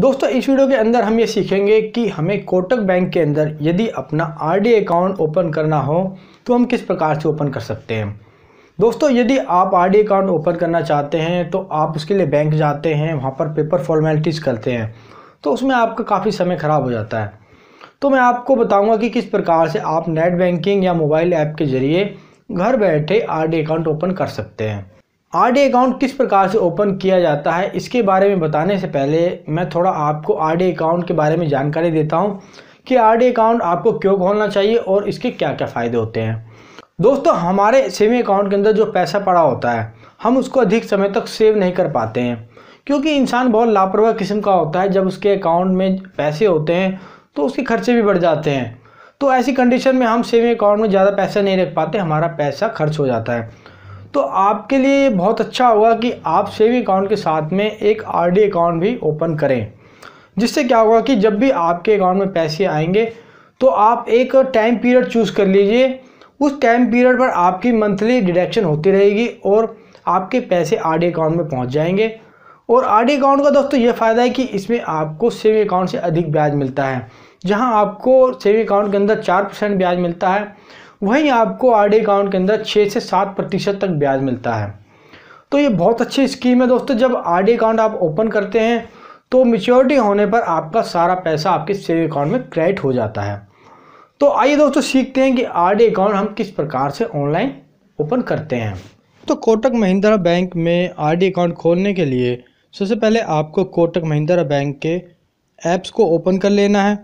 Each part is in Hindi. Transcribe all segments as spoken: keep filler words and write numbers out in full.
दोस्तों इस वीडियो के अंदर हम ये सीखेंगे कि हमें कोटक बैंक के अंदर यदि अपना आरडी अकाउंट ओपन करना हो तो हम किस प्रकार से ओपन कर सकते हैं। दोस्तों यदि आप आरडी अकाउंट ओपन करना चाहते हैं तो आप उसके लिए बैंक जाते हैं, वहाँ पर पेपर फॉर्मेलिटीज़ करते हैं, तो उसमें आपका काफ़ी समय ख़राब हो जाता है। तो मैं आपको बताऊँगा कि किस प्रकार से आप नेट बैंकिंग या मोबाइल ऐप के ज़रिए घर बैठे आरडी अकाउंट ओपन कर सकते हैं। आरडी अकाउंट किस प्रकार से ओपन किया जाता है इसके बारे में बताने से पहले मैं थोड़ा आपको आरडी अकाउंट के बारे में जानकारी देता हूं कि आरडी अकाउंट आपको क्यों खोलना चाहिए और इसके क्या क्या फ़ायदे होते हैं। दोस्तों हमारे सेविंग अकाउंट के अंदर जो पैसा पड़ा होता है हम उसको अधिक समय तक सेव नहीं कर पाते हैं, क्योंकि इंसान बहुत लापरवाह किस्म का होता है। जब उसके अकाउंट में पैसे होते हैं तो उसके खर्चे भी बढ़ जाते हैं, तो ऐसी कंडीशन में हम सेविंग अकाउंट में ज़्यादा पैसा नहीं रख पाते, हमारा पैसा खर्च हो जाता है। तो आपके लिए बहुत अच्छा होगा कि आप सेविंग अकाउंट के साथ में एक आरडी अकाउंट भी ओपन करें, जिससे क्या होगा कि जब भी आपके अकाउंट में पैसे आएंगे तो आप एक टाइम पीरियड चूज़ कर लीजिए। उस टाइम पीरियड पर आपकी मंथली डिडक्शन होती रहेगी और आपके पैसे आरडी अकाउंट में पहुंच जाएंगे। और आरडी अकाउंट का दोस्तों ये फ़ायदा है कि इसमें आपको सेविंग अकाउंट से अधिक ब्याज मिलता है। जहाँ आपको सेविंग अकाउंट के अंदर चार परसेंट ब्याज मिलता है, वहीं आपको आरडी अकाउंट के अंदर छः से सात प्रतिशत तक ब्याज मिलता है। तो ये बहुत अच्छी स्कीम है दोस्तों। जब आरडी अकाउंट आप ओपन करते हैं तो मैच्योरिटी होने पर आपका सारा पैसा आपके सेविंग अकाउंट में क्रेडिट हो जाता है। तो आइए दोस्तों सीखते हैं कि आरडी अकाउंट हम किस प्रकार से ऑनलाइन ओपन करते हैं। तो कोटक महिंद्रा बैंक में आरडी अकाउंट खोलने के लिए सबसे पहले आपको कोटक महिंद्रा बैंक के ऐप्स को ओपन कर लेना है।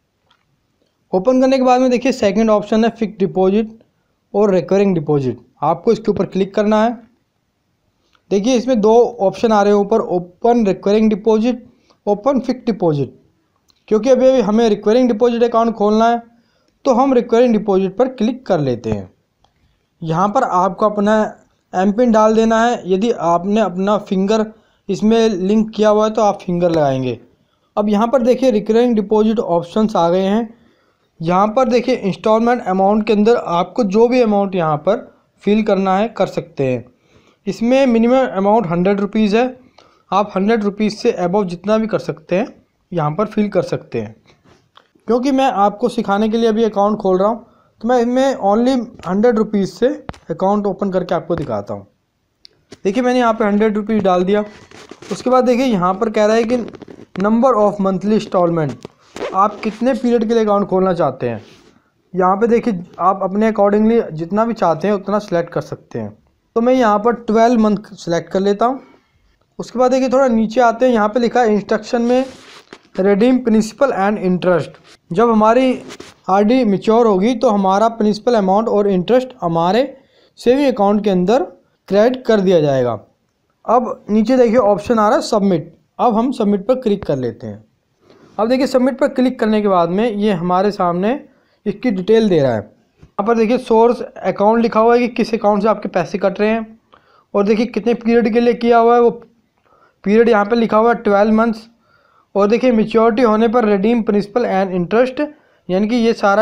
ओपन करने के बाद में देखिए सेकंड ऑप्शन है फिक्स डिपॉजिट और रिकरिंग डिपॉजिट, आपको इसके ऊपर क्लिक करना है। देखिए इसमें दो ऑप्शन आ रहे हैं ऊपर, open recurring deposit, open fix deposit. क्योंकि अभी अभी हमें रिकरिंग डिपॉजिट अकाउंट खोलना है तो हम रिकरिंग डिपॉजिट पर क्लिक कर लेते हैं। यहाँ पर आपको अपना एम पिन डाल देना है। यदि आपने अपना फिंगर इसमें लिंक किया हुआ है तो आप फिंगर लगाएंगे। अब यहाँ पर देखिए रिकरिंग डिपॉजिट ऑप्शंस आ गए हैं। यहाँ पर देखिए इंस्टॉलमेंट अमाउंट के अंदर आपको जो भी अमाउंट यहाँ पर फिल करना है कर सकते हैं। इसमें मिनिमम अमाउंट हंड्रेड रुपीज़ है, आप हंड्रेड रुपीज़ से अबव जितना भी कर सकते हैं यहाँ पर फिल कर सकते हैं। क्योंकि मैं आपको सिखाने के लिए अभी अकाउंट खोल रहा हूँ तो मैं इसमें ओनली हंड्रेड रुपीज़ से अकाउंट ओपन करके आपको दिखाता हूँ। देखिए मैंने यहाँ पर हंड्रेड रुपीज़ डाल दिया। उसके बाद देखिए यहाँ पर कह रहा है कि नंबर ऑफ़ मंथली इंस्टॉलमेंट, आप कितने पीरियड के लिए अकाउंट खोलना चाहते हैं। यहाँ पे देखिए आप अपने अकॉर्डिंगली जितना भी चाहते हैं उतना सेलेक्ट कर सकते हैं। तो मैं यहाँ पर ट्वेल्व मंथ सेलेक्ट कर लेता हूँ। उसके बाद देखिए थोड़ा नीचे आते हैं, यहाँ पे लिखा है इंस्ट्रक्शन में रिडीम प्रिंसिपल एंड इंटरेस्ट। जब हमारी आरडी मैच्योर होगी तो हमारा प्रिंसिपल अमाउंट और इंटरेस्ट हमारे सेविंग अकाउंट के अंदर क्रेडिट कर दिया जाएगा। अब नीचे देखिए ऑप्शन आ रहा है सबमिट, अब हम सबमिट पर क्लिक कर लेते हैं। अब देखिए सबमिट पर क्लिक करने के बाद में ये हमारे सामने इसकी डिटेल दे रहा है। यहाँ पर देखिए सोर्स अकाउंट लिखा हुआ है कि किस अकाउंट से आपके पैसे कट रहे हैं, और देखिए कितने पीरियड के लिए किया हुआ है, वो पीरियड यहाँ पे लिखा हुआ है ट्वेल्व मंथ्स। और देखिए मैच्योरिटी होने पर रिडीम प्रिंसिपल एंड इंटरेस्ट, यानी कि ये सारा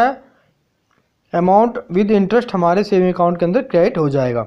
अमाउंट विद इंटरेस्ट हमारे सेविंग अकाउंट के अंदर क्रेडिट हो जाएगा।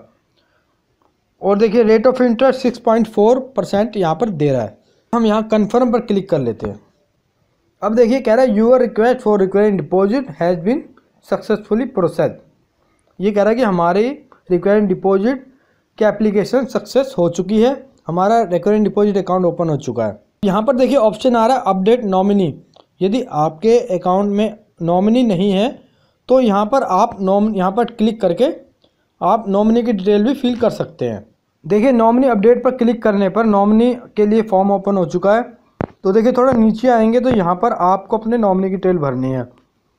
और देखिए rate of interest six point four percent यहाँ पर दे रहा है। हम यहाँ कन्फर्म पर क्लिक कर लेते हैं। अब देखिए कह रहा है your request for recurring deposit has been successfully process. ये कह रहा है कि हमारी रिकरिंग डिपॉजिट की एप्लीकेशन सक्सेस हो चुकी है, हमारा रिकरिंग डिपॉजिट अकाउंट ओपन हो चुका है। यहाँ पर देखिए ऑप्शन आ रहा है अपडेट नॉमिनी। यदि आपके अकाउंट में नॉमिनी नहीं है तो यहाँ पर आप नॉम यहाँ पर क्लिक करके आप नॉमिनी की डिटेल भी फिल कर सकते हैं। देखिए नॉमिनी अपडेट पर क्लिक करने पर नॉमिनी के लिए फॉर्म ओपन हो चुका है। तो देखिए थोड़ा नीचे आएंगे तो यहाँ पर आपको अपने नॉमिनी की डिटेल भरनी है।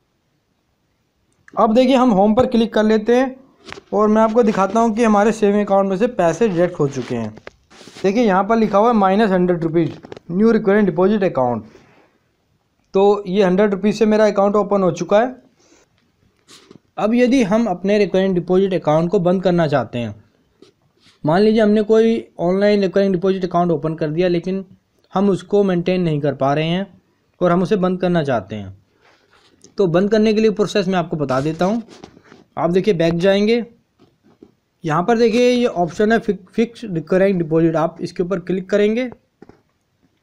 अब देखिए हम होम पर क्लिक कर लेते हैं और मैं आपको दिखाता हूँ कि हमारे सेविंग अकाउंट में से पैसे डिडक्ट हो चुके हैं। देखिए यहाँ पर लिखा हुआ है minus hundred rupees new recurring deposit account. तो ये हंड्रेड रुपीज़ से मेरा अकाउंट ओपन हो चुका है। अब यदि हम अपने रिकरिंग डिपॉजिट अकाउंट को बंद करना चाहते हैं, मान लीजिए हमने कोई online recurring deposit account open कर दिया लेकिन हम उसको मेंटेन नहीं कर पा रहे हैं और हम उसे बंद करना चाहते हैं, तो बंद करने के लिए प्रोसेस मैं आपको बता देता हूं। आप देखिए बैक जाएंगे, यहाँ पर देखिए ये ऑप्शन है फिक्स रिकरिंग डिपॉजिट, आप इसके ऊपर क्लिक करेंगे।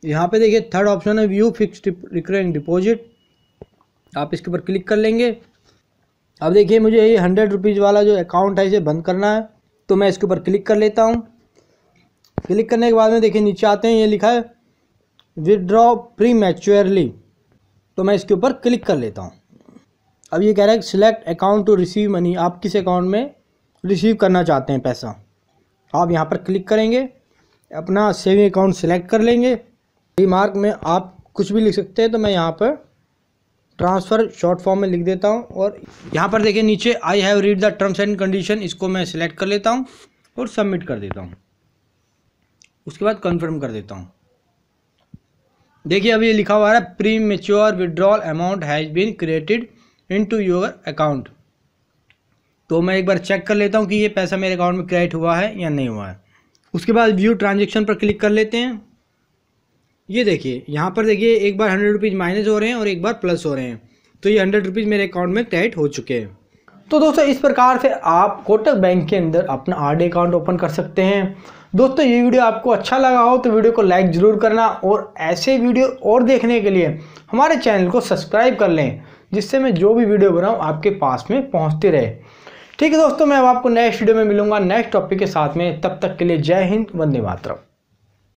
यहाँ पे देखिए थर्ड ऑप्शन है व्यू फिक्स्ड रिकरिंग डिपॉजिट, आप इसके ऊपर क्लिक कर लेंगे। अब देखिए मुझे ये हंड्रेड रुपीज़ वाला जो अकाउंट है इसे बंद करना है, तो मैं इसके ऊपर क्लिक कर लेता हूँ। क्लिक करने के बाद में देखिए नीचे आते हैं, ये लिखा है विदड्रॉ प्री मैच्योरली, तो मैं इसके ऊपर क्लिक कर लेता हूँ। अब ये कह रहा है select account to receive money, आप किस अकाउंट में रिसीव करना चाहते हैं पैसा, आप यहाँ पर क्लिक करेंगे, अपना सेविंग अकाउंट सेलेक्ट कर लेंगे। रिमार्क में आप कुछ भी लिख सकते हैं, तो मैं यहाँ पर ट्रांसफ़र शॉर्ट फॉर्म में लिख देता हूँ। और यहाँ पर देखिए नीचे I have read the terms and condition, इसको मैं सिलेक्ट कर लेता हूँ और सबमिट कर देता हूँ। उसके बाद कन्फर्म कर देता हूँ। देखिए अभी ये लिखा हुआ है premature withdrawal amount has been created into your account, तो मैं एक बार चेक कर लेता हूँ कि ये पैसा मेरे अकाउंट में क्रेडिट हुआ है या नहीं हुआ है। उसके बाद व्यू ट्रांजेक्शन पर क्लिक कर लेते हैं। ये देखिए यहाँ पर देखिए एक बार हंड्रेड रुपीज़ माइनस हो रहे हैं और एक बार प्लस हो रहे हैं, तो ये हंड्रेड रुपीज़ मेरे अकाउंट में क्रेडिट हो चुके हैं। तो दोस्तों इस प्रकार से आप कोटक बैंक के अंदर अपना आरडी अकाउंट ओपन कर सकते हैं। दोस्तों ये वीडियो आपको अच्छा लगा हो तो वीडियो को लाइक ज़रूर करना, और ऐसे वीडियो और देखने के लिए हमारे चैनल को सब्सक्राइब कर लें, जिससे मैं जो भी वीडियो बनाऊँ आपके पास में पहुँचती रहे। ठीक है दोस्तों, मैं अब आपको नेक्स्ट वीडियो में मिलूंगा नेक्स्ट टॉपिक के साथ में। तब तक के लिए जय हिंद, वंदे मातरम।